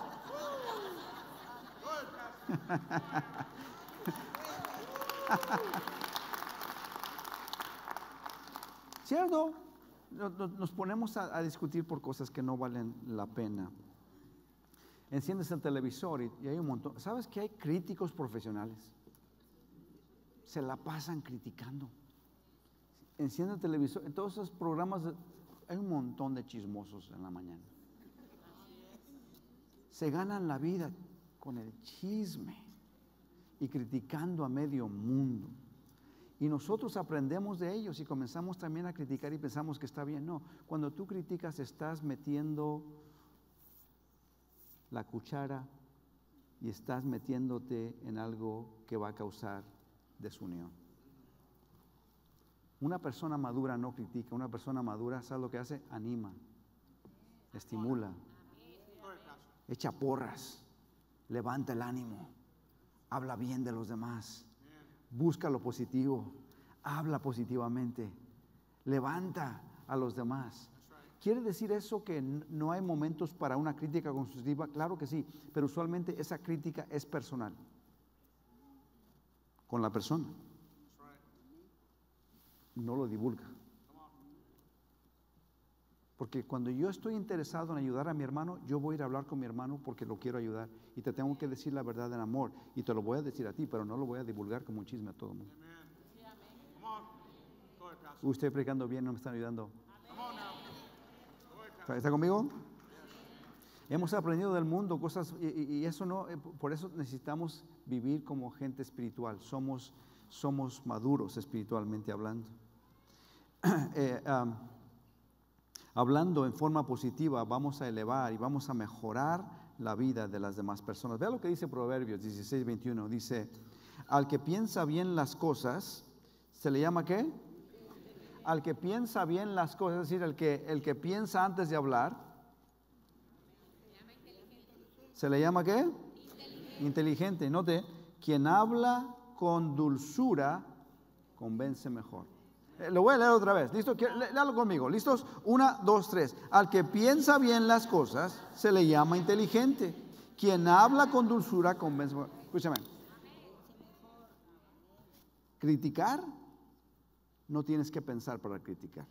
¿Cierto? Nos ponemos a discutir por cosas que no valen la pena. Enciendes el televisor y hay un montón. ¿Sabes que hay críticos profesionales? Se la pasan criticando. Enciende el televisor. En todos esos programas hay un montón de chismosos en la mañana. Se ganan la vida con el chisme y criticando a medio mundo. Y nosotros aprendemos de ellos y comenzamos también a criticar y pensamos que está bien. No, cuando tú criticas estás metiendo la cuchara y estás metiéndote en algo que va a causar desunión. Una persona madura no critica, una persona madura, ¿sabes lo que hace? Anima, estimula, echa porras, levanta el ánimo, habla bien de los demás, busca lo positivo, habla positivamente, levanta a los demás. ¿Quiere decir eso que no hay momentos para una crítica constructiva? Claro que sí, pero usualmente esa crítica es personal, con la persona. No lo divulga. Porque cuando yo estoy interesado en ayudar a mi hermano, yo voy a ir a hablar con mi hermano porque lo quiero ayudar. Y te tengo que decir la verdad en amor. Y te lo voy a decir a ti, pero no lo voy a divulgar como un chisme a todo el mundo. Usted predicando bien, no me están ayudando. ¿Está conmigo? Hemos aprendido del mundo cosas y eso no, por eso necesitamos vivir como gente espiritual. Somos maduros espiritualmente hablando. Hablando en forma positiva, vamos a elevar y vamos a mejorar la vida de las demás personas. Vea lo que dice Proverbios 16:21. Dice, al que piensa bien las cosas, ¿se le llama qué? Al que piensa bien las cosas, es decir, el que piensa antes de hablar, ¿se le llama qué? Inteligente. Note, quien habla con dulzura convence mejor. Lo voy a leer otra vez. ¿Listo? Léalo conmigo. ¿Listos? 1, 2, 3. Al que piensa bien las cosas se le llama inteligente. Quien habla con dulzura convence mejor. Escúchame. Criticar, no tienes que pensar para criticar.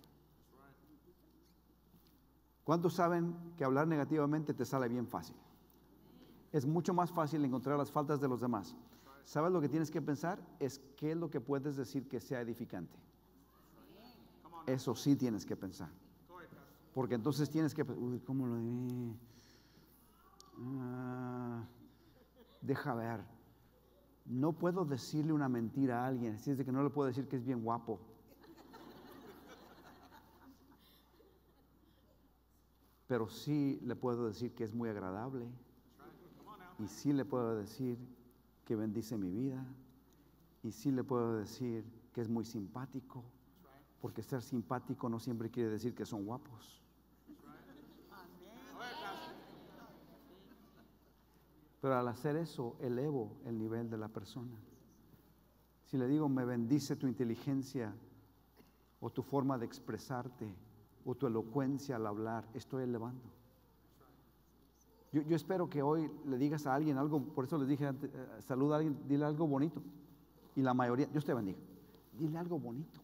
¿Cuántos saben que hablar negativamente te sale bien fácil? Es mucho más fácil encontrar las faltas de los demás. ¿Sabes lo que tienes que pensar? Es qué es lo que puedes decir que sea edificante. Eso sí tienes que pensar. Porque entonces tienes que... Uy, ¿cómo lo diré? Deja ver. No puedo decirle una mentira a alguien. Así es de que no le puedo decir que es bien guapo. Pero sí le puedo decir que es muy agradable. Y sí le puedo decir que bendice mi vida. Y sí le puedo decir que es muy simpático. Porque ser simpático no siempre quiere decir que son guapos. Pero al hacer eso, elevo el nivel de la persona. Si le digo, me bendice tu inteligencia, o tu forma de expresarte, o tu elocuencia al hablar, estoy elevando. Yo espero que hoy le digas a alguien algo, por eso les dije antes, saluda a alguien, dile algo bonito. Y la mayoría, Dios te bendiga, dile algo bonito.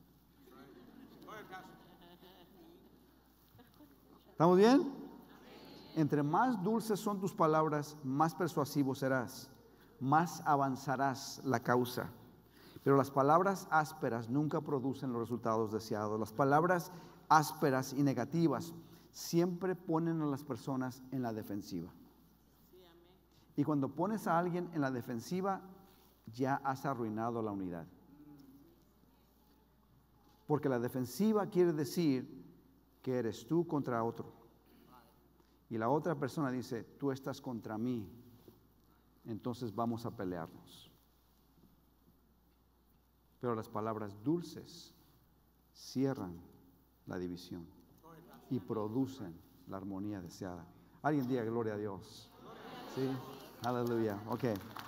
¿Estamos bien? Entre más dulces son tus palabras, más persuasivo serás, más avanzarás la causa. Pero las palabras ásperas nunca producen los resultados deseados. Las palabras ásperas y negativas siempre ponen a las personas en la defensiva. Y cuando pones a alguien en la defensiva, ya has arruinado la unidad. Porque la defensiva quiere decir que eres tú contra otro. Y la otra persona dice, tú estás contra mí, entonces vamos a pelearnos. Pero las palabras dulces cierran la división y producen la armonía deseada. Alguien diga gloria a Dios. ¿Sí? Aleluya. Ok.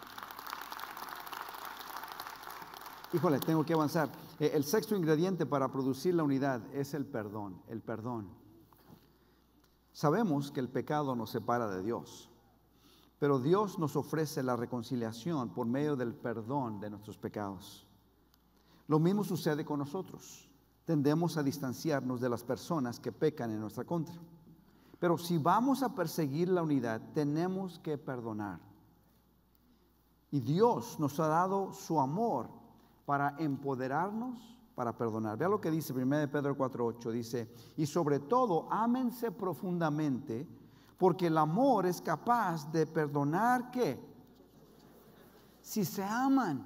Híjole, tengo que avanzar. El sexto ingrediente para producir la unidad es el perdón. El perdón. Sabemos que el pecado nos separa de Dios, pero Dios nos ofrece la reconciliación por medio del perdón de nuestros pecados. Lo mismo sucede con nosotros. Tendemos a distanciarnos de las personas que pecan en nuestra contra. Pero si vamos a perseguir la unidad, tenemos que perdonar. Y Dios nos ha dado su amor para empoderarnos, para perdonar. Vea lo que dice 1 Pedro 4:8. Dice, y sobre todo, ámense profundamente, porque el amor es capaz de perdonar, ¿qué? Si se aman.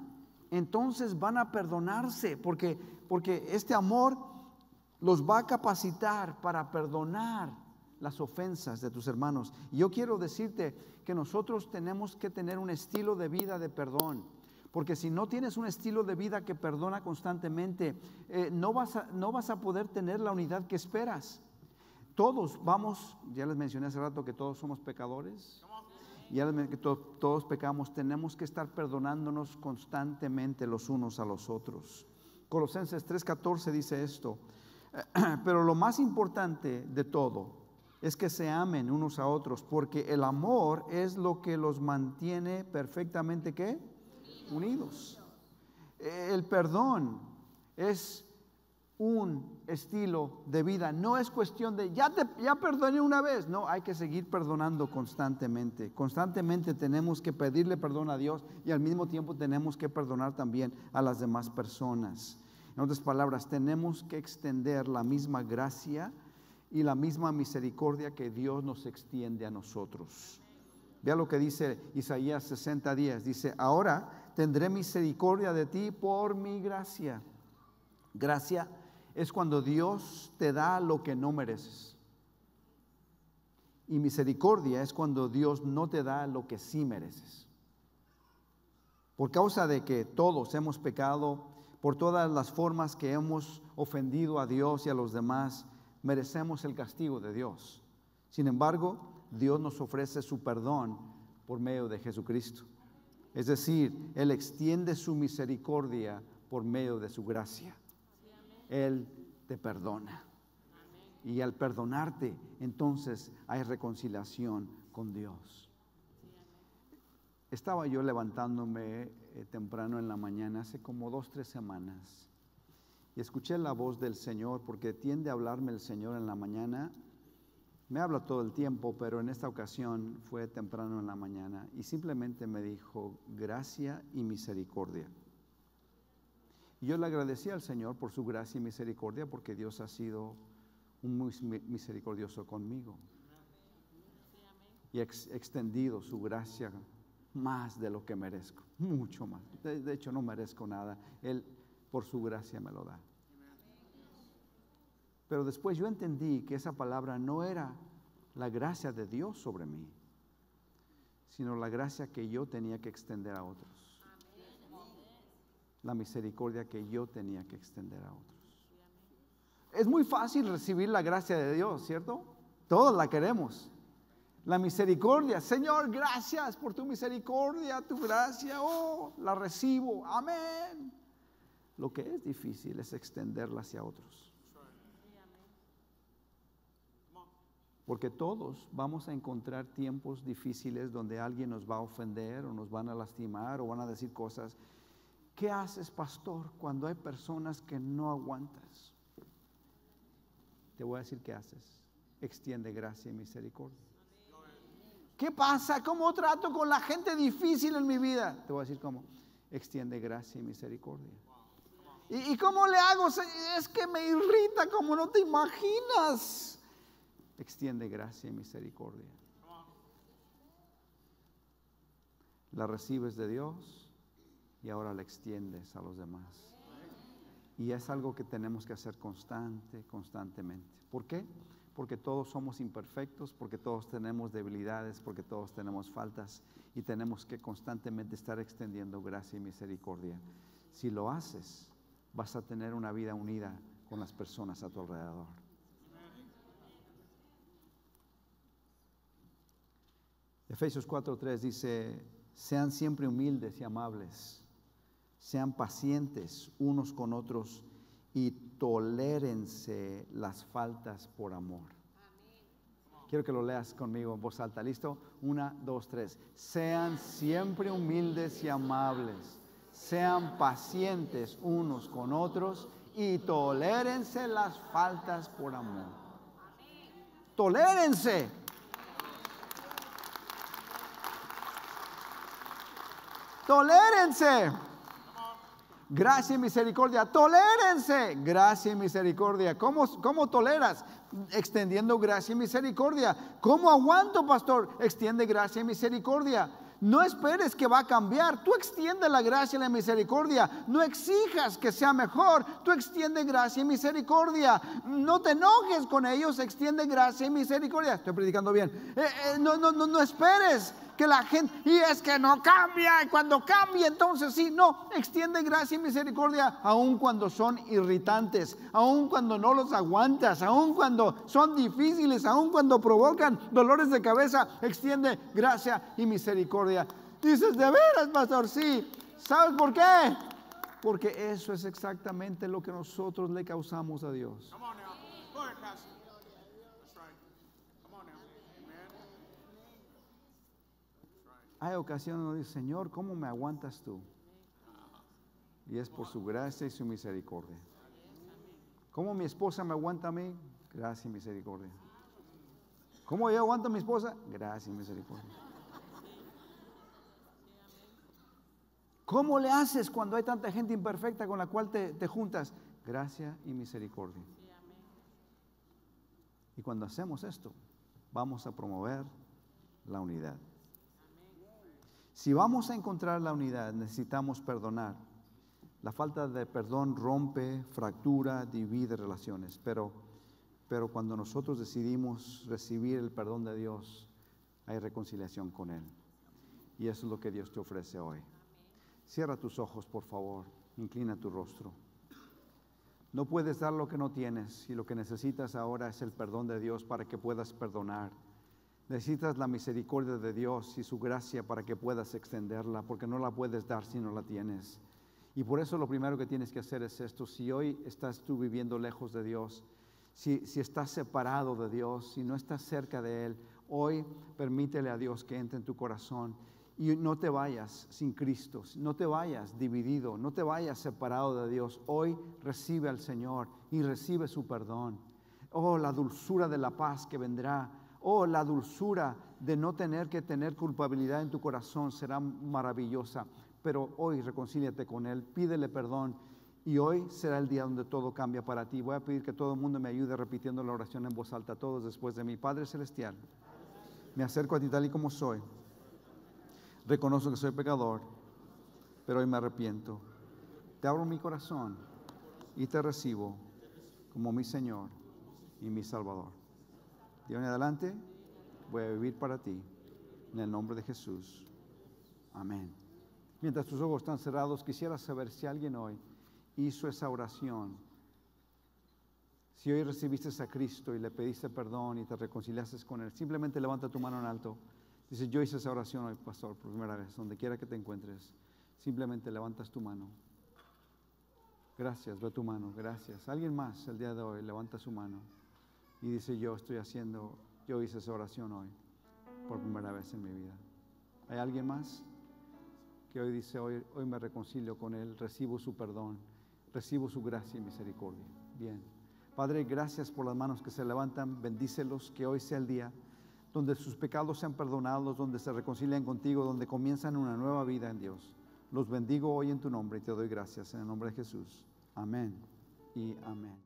entonces van a perdonarse, porque este amor los va a capacitar para perdonar las ofensas de tus hermanos. Y yo quiero decirte que nosotros tenemos que tener un estilo de vida de perdón, porque si no tienes un estilo de vida que perdona constantemente, no vas a poder tener la unidad que esperas. Todos vamos, ya les mencioné hace rato que todos somos pecadores, ya les mencioné que todos pecamos, tenemos que estar perdonándonos constantemente los unos a los otros. Colosenses 3:14 dice esto: pero lo más importante de todo es que se amen unos a otros, porque el amor es lo que los mantiene perfectamente ¿qué? Unidos. El perdón es un estilo de vida, no es cuestión de ya perdoné una vez, no, hay que seguir perdonando constantemente. Constantemente tenemos que pedirle perdón a Dios y al mismo tiempo tenemos que perdonar también a las demás personas. En otras palabras, tenemos que extender la misma gracia y la misma misericordia que Dios nos extiende a nosotros. Vea lo que dice Isaías 60:10, dice: ahora tendré misericordia de ti por mi gracia. Gracia es cuando Dios te da lo que no mereces. Y misericordia es cuando Dios no te da lo que sí mereces. Por causa de que todos hemos pecado, por todas las formas que hemos ofendido a Dios y a los demás, merecemos el castigo de Dios. Sin embargo, Dios nos ofrece su perdón por medio de Jesucristo. Es decir, Él extiende su misericordia por medio de su gracia. Él te perdona. Y al perdonarte, entonces hay reconciliación con Dios. Estaba yo levantándome temprano en la mañana, hace como 2-3 semanas, y escuché la voz del Señor, porque tiende a hablarme el Señor en la mañana. Me habla todo el tiempo, pero en esta ocasión fue temprano en la mañana, y simplemente me dijo: gracia y misericordia. Y yo le agradecí al Señor por su gracia y misericordia, porque Dios ha sido muy misericordioso conmigo y ha extendido su gracia más de lo que merezco, mucho más. De hecho, no merezco nada. Él por su gracia me lo da. Pero después yo entendí que esa palabra no era la gracia de Dios sobre mí, sino la gracia que yo tenía que extender a otros. La misericordia que yo tenía que extender a otros. Es muy fácil recibir la gracia de Dios, ¿cierto? Todos la queremos. La misericordia: Señor, gracias por tu misericordia, tu gracia, oh, la recibo, amén. Lo que es difícil es extenderla hacia otros. Porque todos vamos a encontrar tiempos difíciles donde alguien nos va a ofender o nos van a lastimar o van a decir cosas. ¿Qué haces, pastor, cuando hay personas que no aguantas? Te voy a decir qué haces: extiende gracia y misericordia. ¿Qué pasa? ¿Cómo trato con la gente difícil en mi vida? Te voy a decir cómo: extiende gracia y misericordia. ¿Y cómo le hago? Es que me irrita como no te imaginas. Extiende gracia y misericordia. La recibes de Dios y ahora la extiendes a los demás. Y es algo que tenemos que hacer constantemente. ¿Por qué? Porque todos somos imperfectos, porque todos tenemos debilidades, porque todos tenemos faltas, y tenemos que constantemente estar extendiendo gracia y misericordia. Si lo haces, vas a tener una vida unida con las personas a tu alrededor. Efesios 4:3 dice: sean siempre humildes y amables, sean pacientes unos con otros y tolérense las faltas por amor. Quiero que lo leas conmigo en voz alta. ¿Listo? 1, 2, 3. Sean siempre humildes y amables, sean pacientes unos con otros y tolérense las faltas por amor. Tolérense. Tolérense. Gracia y misericordia. Tolérense. Gracia y misericordia. ¿Cómo toleras? Extendiendo gracia y misericordia. ¿Cómo aguanto, pastor? Extiende gracia y misericordia. No esperes que va a cambiar. Tú extiende la gracia y la misericordia. No exijas que sea mejor. Tú extiende gracia y misericordia. No te enojes con ellos. Extiende gracia y misericordia. Estoy predicando bien. No esperes que la gente, y es que no cambia, y cuando cambia entonces sí. No, extiende gracia y misericordia aun cuando son irritantes, aun cuando no los aguantas, aun cuando son difíciles, aun cuando provocan dolores de cabeza. Extiende gracia y misericordia. Dices, ¿de veras, pastor? Sí. ¿Sabes por qué? Porque eso es exactamente lo que nosotros le causamos a Dios. Hay ocasiones donde dice, Señor, ¿cómo me aguantas tú? Y es por su gracia y su misericordia. ¿Cómo mi esposa me aguanta a mí? Gracia y misericordia. ¿Cómo yo aguanto a mi esposa? Gracia y misericordia. ¿Cómo le haces cuando hay tanta gente imperfecta con la cual te juntas? Gracia y misericordia. Y cuando hacemos esto, vamos a promover la unidad. Si vamos a encontrar la unidad, necesitamos perdonar. La falta de perdón rompe, fractura, divide relaciones. Pero cuando nosotros decidimos recibir el perdón de Dios, hay reconciliación con Él. Y eso es lo que Dios te ofrece hoy. Cierra tus ojos, por favor. Inclina tu rostro. No puedes dar lo que no tienes, y lo que necesitas ahora es el perdón de Dios para que puedas perdonar. Necesitas la misericordia de Dios y su gracia para que puedas extenderla, porque no la puedes dar si no la tienes. Y por eso lo primero que tienes que hacer es esto. Si hoy estás tú viviendo lejos de Dios, si estás separado de Dios, si no estás cerca de Él, hoy permítele a Dios que entre en tu corazón. Y no te vayas sin Cristo, no te vayas dividido, no te vayas separado de Dios. Hoy recibe al Señor y recibe su perdón. Oh, la dulzura de la paz que vendrá. Oh, la dulzura de no tener que tener culpabilidad en tu corazón será maravillosa. Pero hoy reconcíliate con Él, pídele perdón, y hoy será el día donde todo cambia para ti. Voy a pedir que todo el mundo me ayude repitiendo la oración en voz alta, todos después de mí. Padre Celestial, me acerco a ti tal y como soy. Reconozco que soy pecador, pero hoy me arrepiento. Te abro mi corazón y te recibo como mi Señor y mi Salvador. De hoy en adelante voy a vivir para ti, en el nombre de Jesús. Amén. Mientras tus ojos están cerrados, quisiera saber si alguien hoy hizo esa oración. Si hoy recibiste a Cristo y le pediste perdón y te reconciliaste con Él, simplemente levanta tu mano en alto. Dice, yo hice esa oración hoy, pastor, por primera vez. Donde quiera que te encuentres, simplemente levantas tu mano. Gracias, ve tu mano, gracias. Alguien más el día de hoy levanta su mano y dice, yo hice esa oración hoy por primera vez en mi vida. ¿Hay alguien más que hoy dice, hoy me reconcilio con Él, recibo su perdón, recibo su gracia y misericordia? Bien. Padre, gracias por las manos que se levantan, bendícelos, que hoy sea el día donde sus pecados sean perdonados, donde se reconcilian contigo, donde comienzan una nueva vida en Dios. Los bendigo hoy en tu nombre y te doy gracias en el nombre de Jesús. Amén y amén.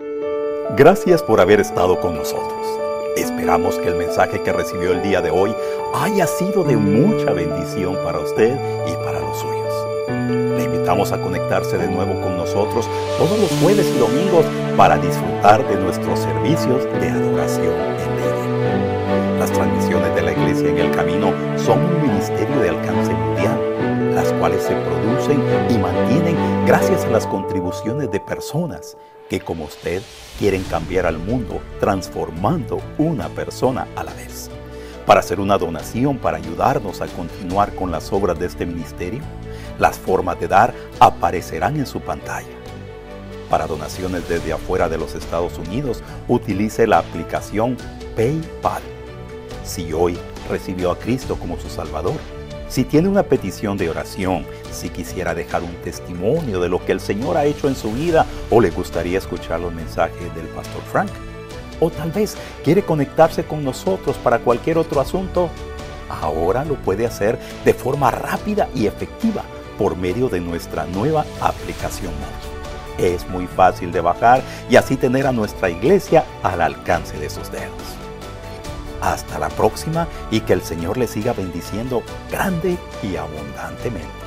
Gracias por haber estado con nosotros. Esperamos que el mensaje que recibió el día de hoy haya sido de mucha bendición para usted y para los suyos. Le invitamos a conectarse de nuevo con nosotros todos los jueves y domingos para disfrutar de nuestros servicios de adoración en línea. Las transmisiones de la Iglesia en el Camino son un ministerio de alcance mundial, las cuales se producen y mantienen gracias a las contribuciones de personas que, como usted, quieren cambiar al mundo transformando una persona a la vez. Para hacer una donación para ayudarnos a continuar con las obras de este ministerio, las formas de dar aparecerán en su pantalla. Para donaciones desde afuera de los Estados Unidos, utilice la aplicación PayPal. Si hoy recibió a Cristo como su Salvador, si tiene una petición de oración, si quisiera dejar un testimonio de lo que el Señor ha hecho en su vida, o le gustaría escuchar los mensajes del Pastor Frank, o tal vez quiere conectarse con nosotros para cualquier otro asunto, ahora lo puede hacer de forma rápida y efectiva por medio de nuestra nueva aplicación móvil. Es muy fácil de bajar y así tener a nuestra iglesia al alcance de sus dedos. Hasta la próxima y que el Señor le siga bendiciendo grande y abundantemente.